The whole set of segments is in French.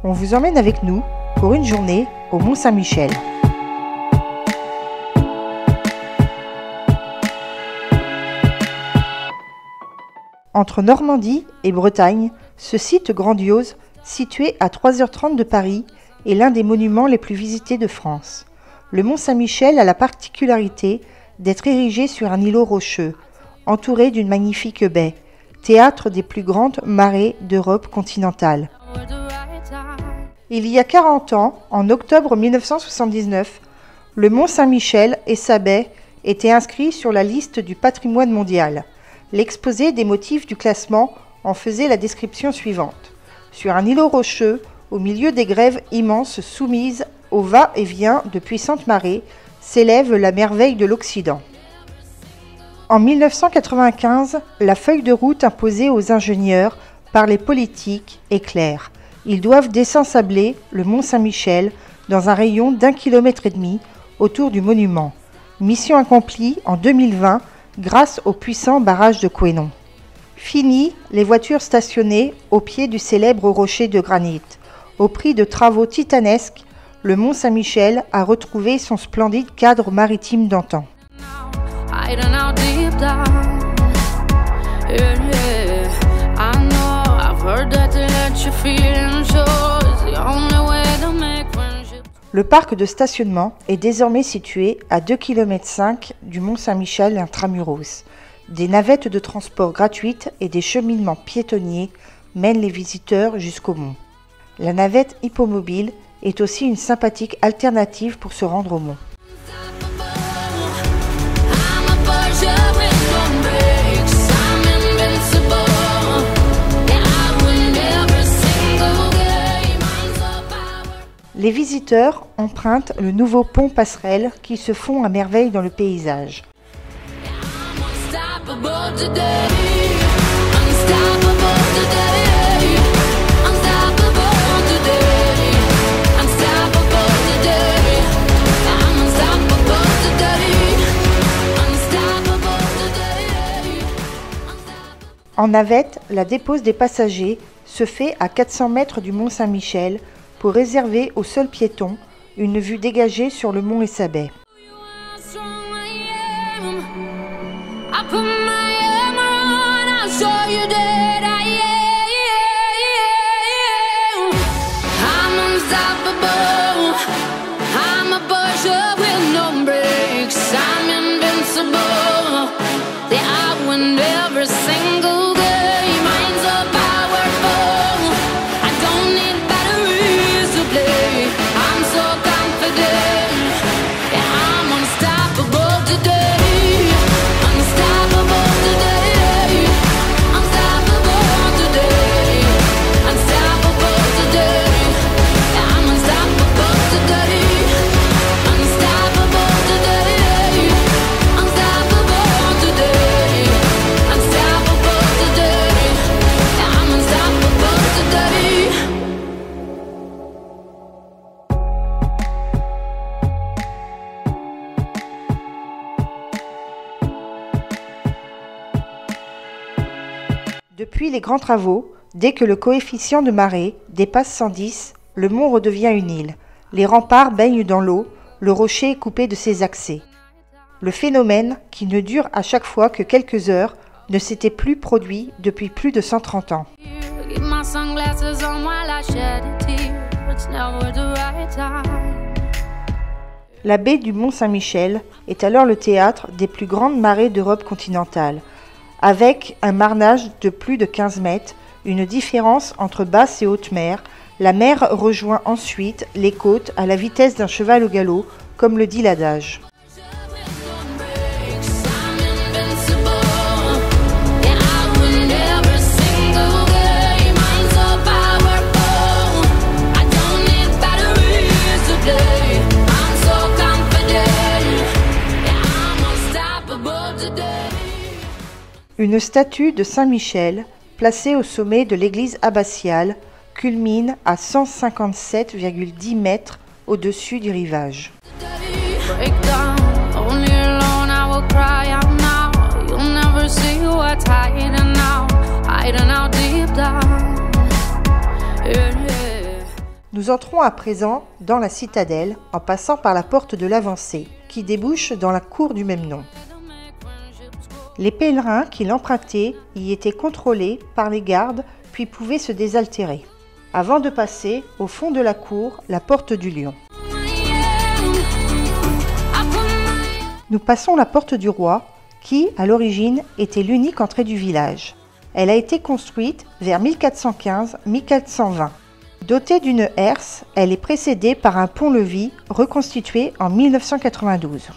on vous emmène avec nous pour une journée au Mont-Saint-Michel. Entre Normandie et Bretagne, ce site grandiose, situé à 3h30 de Paris, est l'un des monuments les plus visités de France. Le Mont-Saint-Michel a la particularité d'être érigé sur un îlot rocheux, entouré d'une magnifique baie, théâtre des plus grandes marées d'Europe continentale. Il y a 40 ans, en octobre 1979, le Mont-Saint-Michel et sa baie étaient inscrits sur la liste du patrimoine mondial. L'exposé des motifs du classement en faisait la description suivante. Sur un îlot rocheux, au milieu des grèves immenses soumises au va-et-vient de puissantes marées, s'élève la merveille de l'Occident. En 1995, la feuille de route imposée aux ingénieurs par les politiques est claire. Ils doivent désensabler le Mont-Saint-Michel dans un rayon d'1,5 km autour du monument. Mission accomplie en 2020 grâce au puissant barrage de Couesnon. Fini les voitures stationnées au pied du célèbre rocher de granit. Au prix de travaux titanesques, le Mont-Saint-Michel a retrouvé son splendide cadre maritime d'antan. Le parc de stationnement est désormais situé à 2,5 km du Mont-Saint-Michel intramuros. Des navettes de transport gratuites et des cheminements piétonniers mènent les visiteurs jusqu'au mont. La navette hippomobile est aussi une sympathique alternative pour se rendre au mont. Les visiteurs empruntent le nouveau pont passerelle qui se fond à merveille dans le paysage. En navette, la dépose des passagers se fait à 400 mètres du Mont-Saint-Michel pour réserver aux seuls piétons une vue dégagée sur le mont et sa baie. Depuis les grands travaux, dès que le coefficient de marée dépasse 110, le mont redevient une île. Les remparts baignent dans l'eau, le rocher est coupé de ses accès. Le phénomène, qui ne dure à chaque fois que quelques heures, ne s'était plus produit depuis plus de 130 ans. La baie du Mont-Saint-Michel est alors le théâtre des plus grandes marées d'Europe continentale, avec un marnage de plus de 15 mètres, une différence entre basse et haute mer. La mer rejoint ensuite les côtes à la vitesse d'un cheval au galop, comme le dit l'adage. Une statue de Saint-Michel, placée au sommet de l'église abbatiale, culmine à 157,10 mètres au-dessus du rivage. Nous entrons à présent dans la citadelle en passant par la porte de l'avancée qui débouche dans la cour du même nom. Les pèlerins qui l'empruntaient y étaient contrôlés par les gardes puis pouvaient se désaltérer, avant de passer au fond de la cour, la porte du Lion. Nous passons la porte du Roi, qui, à l'origine, était l'unique entrée du village. Elle a été construite vers 1415-1420. Dotée d'une herse, elle est précédée par un pont-levis reconstitué en 1992.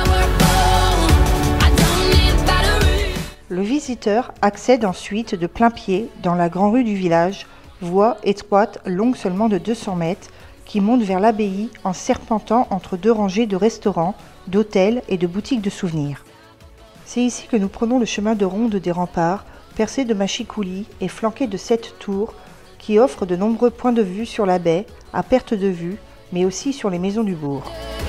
Le visiteur accède ensuite de plein pied dans la grande rue du village, voie étroite longue seulement de 200 mètres, qui monte vers l'abbaye en serpentant entre deux rangées de restaurants, d'hôtels et de boutiques de souvenirs. C'est ici que nous prenons le chemin de ronde des remparts, percé de mâchicoulis et flanqué de 7 tours, qui offrent de nombreux points de vue sur la baie, à perte de vue, mais aussi sur les maisons du bourg.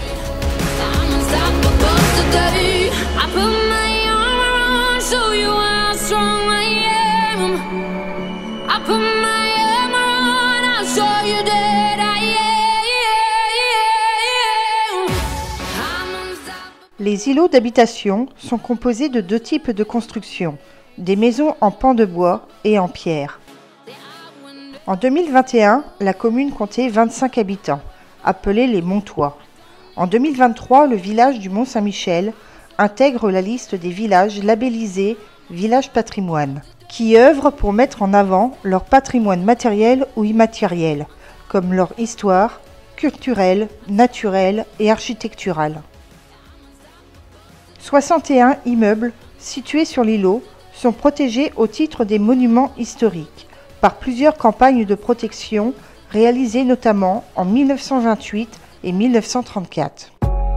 Les îlots d'habitation sont composés de 2 types de constructions, des maisons en pans de bois et en pierre. En 2021, la commune comptait 25 habitants, appelés les Montois. En 2023, le village du Mont-Saint-Michel intègre la liste des villages labellisés Village Patrimoine, qui œuvrent pour mettre en avant leur patrimoine matériel ou immatériel, comme leur histoire culturelle, naturelle et architecturale. 61 immeubles situés sur l'îlot sont protégés au titre des monuments historiques par plusieurs campagnes de protection réalisées notamment en 1928 et 1934.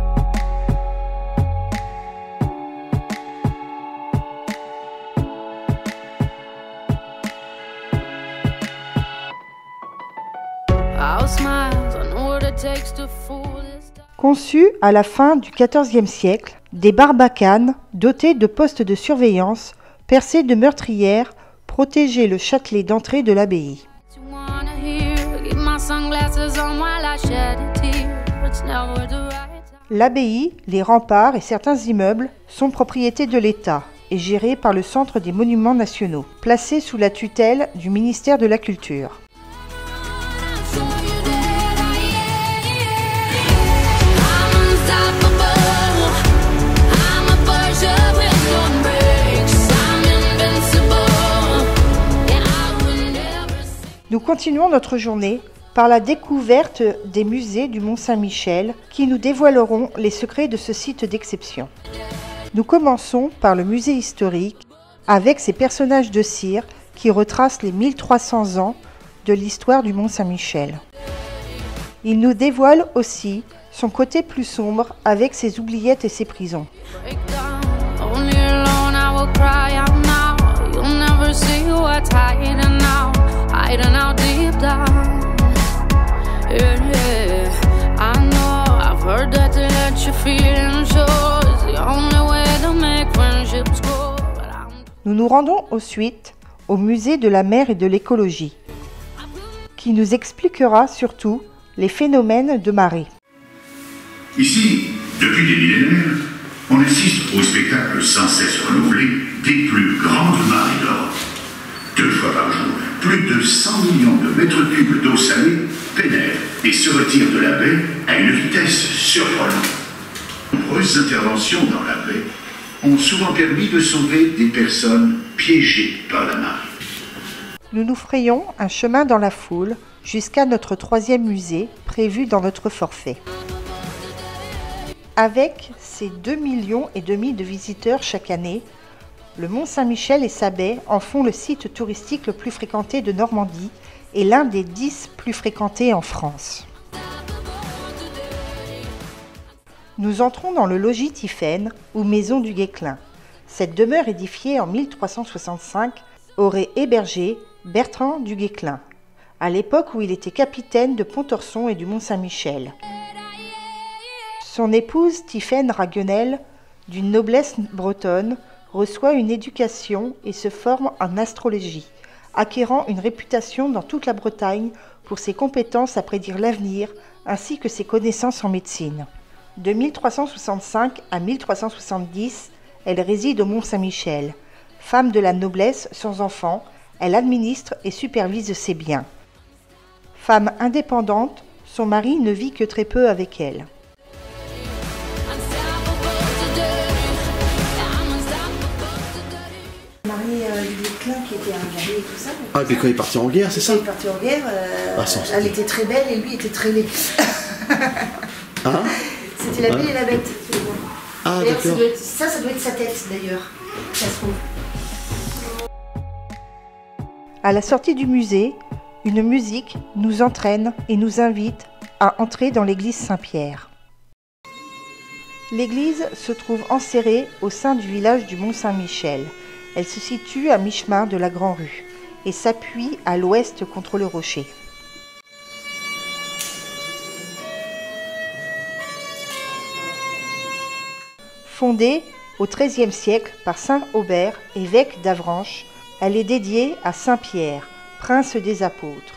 Conçus à la fin du XIVe siècle, des barbacanes dotés de postes de surveillance, percés de meurtrières, protégeaient le châtelet d'entrée de l'abbaye. L'abbaye, les remparts et certains immeubles sont propriété de l'État et gérés par le Centre des Monuments Nationaux, placé sous la tutelle du ministère de la Culture. Nous continuons notre journée par la découverte des musées du Mont-Saint-Michel qui nous dévoileront les secrets de ce site d'exception. Nous commençons par le musée historique avec ses personnages de cire qui retracent les 1300 ans de l'histoire du Mont-Saint-Michel. Il nous dévoile aussi son côté plus sombre avec ses oubliettes et ses prisons. Nous nous rendons ensuite au musée de la mer et de l'écologie, qui nous expliquera surtout les phénomènes de marée. Ici, depuis des millénaires, on assiste au spectacle sans cesse renouvelé des plus grandes marées d'Europe. 2 fois par jour, plus de 100 millions de mètres cubes d'eau salée pénètrent et se retirent de la baie à une vitesse surprenante. De nombreuses interventions dans la baie ont souvent permis de sauver des personnes piégées par la marée. Nous nous frayons un chemin dans la foule jusqu'à notre 3e musée prévu dans notre forfait. Avec ses 2,5 millions de visiteurs chaque année, le Mont-Saint-Michel et sa baie en font le site touristique le plus fréquenté de Normandie et l'un des 10 plus fréquentés en France. Nous entrons dans le logis Tiphaine ou maison du Guesclin. Cette demeure édifiée en 1365 aurait hébergé Bertrand du Guesclin, à l'époque où il était capitaine de Pontorson et du Mont-Saint-Michel. Son épouse Tiphaine Raguenel, d'une noblesse bretonne, reçoit une éducation et se forme en astrologie, acquérant une réputation dans toute la Bretagne pour ses compétences à prédire l'avenir ainsi que ses connaissances en médecine. De 1365 à 1370, elle réside au Mont-Saint-Michel. Femme de la noblesse sans enfant, elle administre et supervise ses biens. Femme indépendante, son mari ne vit que très peu avec elle. Louis Klein qui était un guerrier et tout ça. Ah, et puis quand il est parti en guerre, c'est ça? Quand il est parti en guerre, elle était très belle et lui était très laid. Ah, c'était la Belle et la Bête. ah d'accord. Ça doit être sa tête d'ailleurs. Ça se trouve. À la sortie du musée, une musique nous entraîne et nous invite à entrer dans l'église Saint-Pierre. L'église se trouve enserrée au sein du village du Mont-Saint-Michel. Elle se situe à mi-chemin de la Grand-Rue et s'appuie à l'ouest contre le rocher. Fondée au XIIIe siècle par saint Aubert, évêque d'Avranches, elle est dédiée à saint Pierre, prince des apôtres.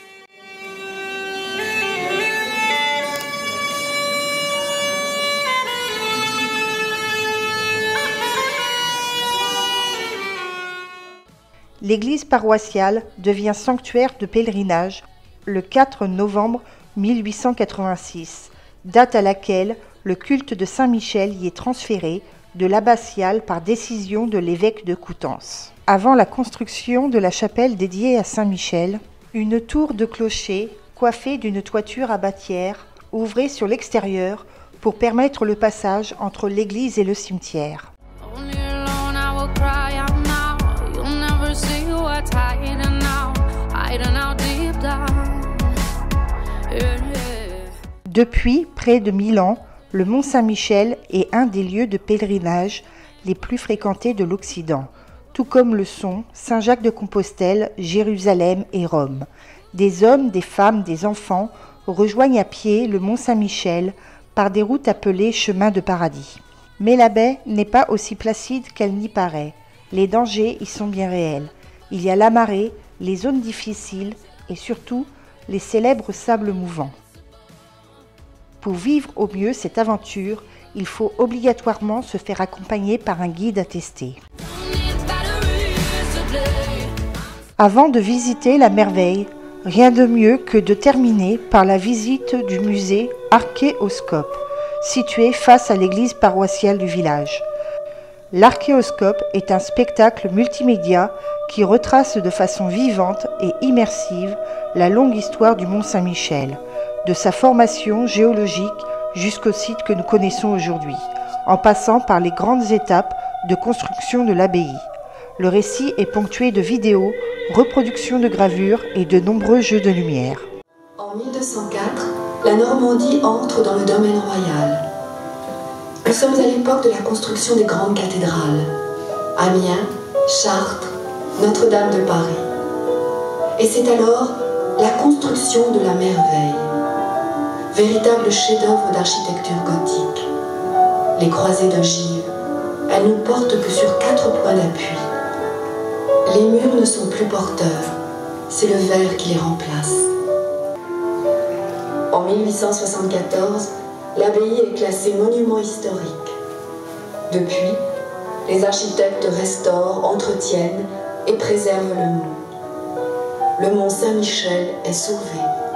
L'église paroissiale devient sanctuaire de pèlerinage le 4 novembre 1886, date à laquelle le culte de Saint-Michel y est transféré de l'abbatiale par décision de l'évêque de Coutances. Avant la construction de la chapelle dédiée à Saint-Michel, une tour de clocher coiffée d'une toiture abbatière ouvrait sur l'extérieur pour permettre le passage entre l'église et le cimetière. Depuis près de 1000 ans, le Mont-Saint-Michel est un des lieux de pèlerinage les plus fréquentés de l'Occident, tout comme le sont Saint-Jacques-de-Compostelle, Jérusalem et Rome. Des hommes, des femmes, des enfants rejoignent à pied le Mont-Saint-Michel par des routes appelées chemins de paradis. Mais la baie n'est pas aussi placide qu'elle n'y paraît. Les dangers y sont bien réels. Il y a la marée, les zones difficiles et surtout les célèbres sables mouvants. Pour vivre au mieux cette aventure, il faut obligatoirement se faire accompagner par un guide attesté. Avant de visiter la merveille, rien de mieux que de terminer par la visite du musée Archéoscope, situé face à l'église paroissiale du village. L'Archéoscope est un spectacle multimédia qui retrace de façon vivante et immersive la longue histoire du Mont-Saint-Michel, de sa formation géologique jusqu'au site que nous connaissons aujourd'hui, en passant par les grandes étapes de construction de l'abbaye. Le récit est ponctué de vidéos, reproductions de gravures et de nombreux jeux de lumière. En 1204, la Normandie entre dans le domaine royal. Nous sommes à l'époque de la construction des grandes cathédrales, Amiens, Chartres, Notre-Dame de Paris. Et c'est alors la construction de la merveille, véritable chef-d'œuvre d'architecture gothique. Les croisées d'ogives, elles ne portent que sur 4 points d'appui. Les murs ne sont plus porteurs, c'est le verre qui les remplace. En 1874, l'abbaye est classée monument historique. Depuis, les architectes restaurent, entretiennent et préservent le mont. Le mont Saint-Michel est sauvé.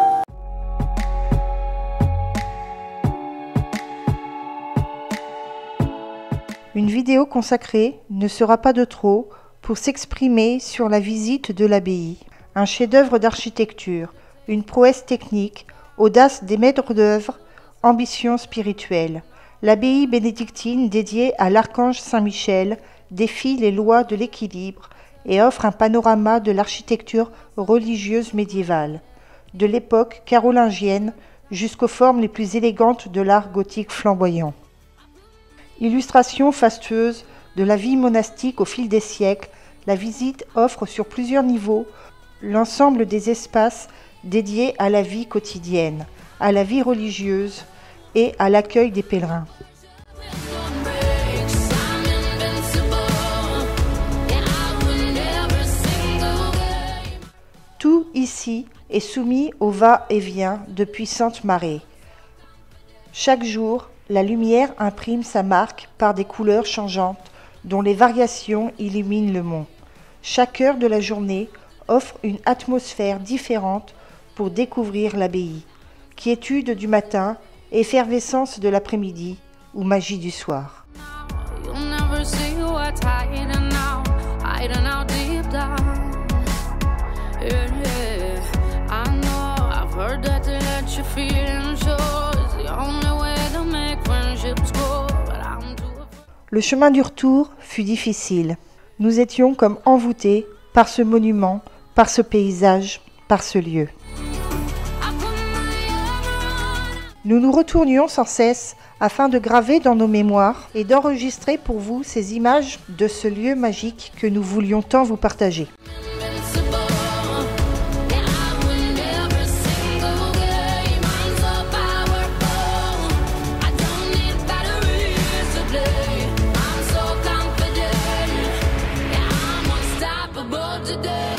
Une vidéo consacrée ne sera pas de trop pour s'exprimer sur la visite de l'abbaye. Un chef-d'œuvre d'architecture, une prouesse technique, audace des maîtres d'œuvre, ambition spirituelle. L'abbaye bénédictine dédiée à l'archange Saint-Michel défie les lois de l'équilibre et offre un panorama de l'architecture religieuse médiévale, de l'époque carolingienne jusqu'aux formes les plus élégantes de l'art gothique flamboyant. Illustration fastueuse de la vie monastique au fil des siècles, la visite offre sur plusieurs niveaux l'ensemble des espaces dédiés à la vie quotidienne, à la vie religieuse et à l'accueil des pèlerins. Tout ici et soumis au va-et-vient de puissantes marées. Chaque jour, la lumière imprime sa marque par des couleurs changeantes dont les variations illuminent le mont. Chaque heure de la journée offre une atmosphère différente pour découvrir l'abbaye. Quiétude du matin, effervescence de l'après-midi ou magie du soir. Le chemin du retour fut difficile. Nous étions comme envoûtés par ce monument, par ce paysage, par ce lieu. Nous nous retournions sans cesse afin de graver dans nos mémoires et d'enregistrer pour vous ces images de ce lieu magique que nous voulions tant vous partager. Today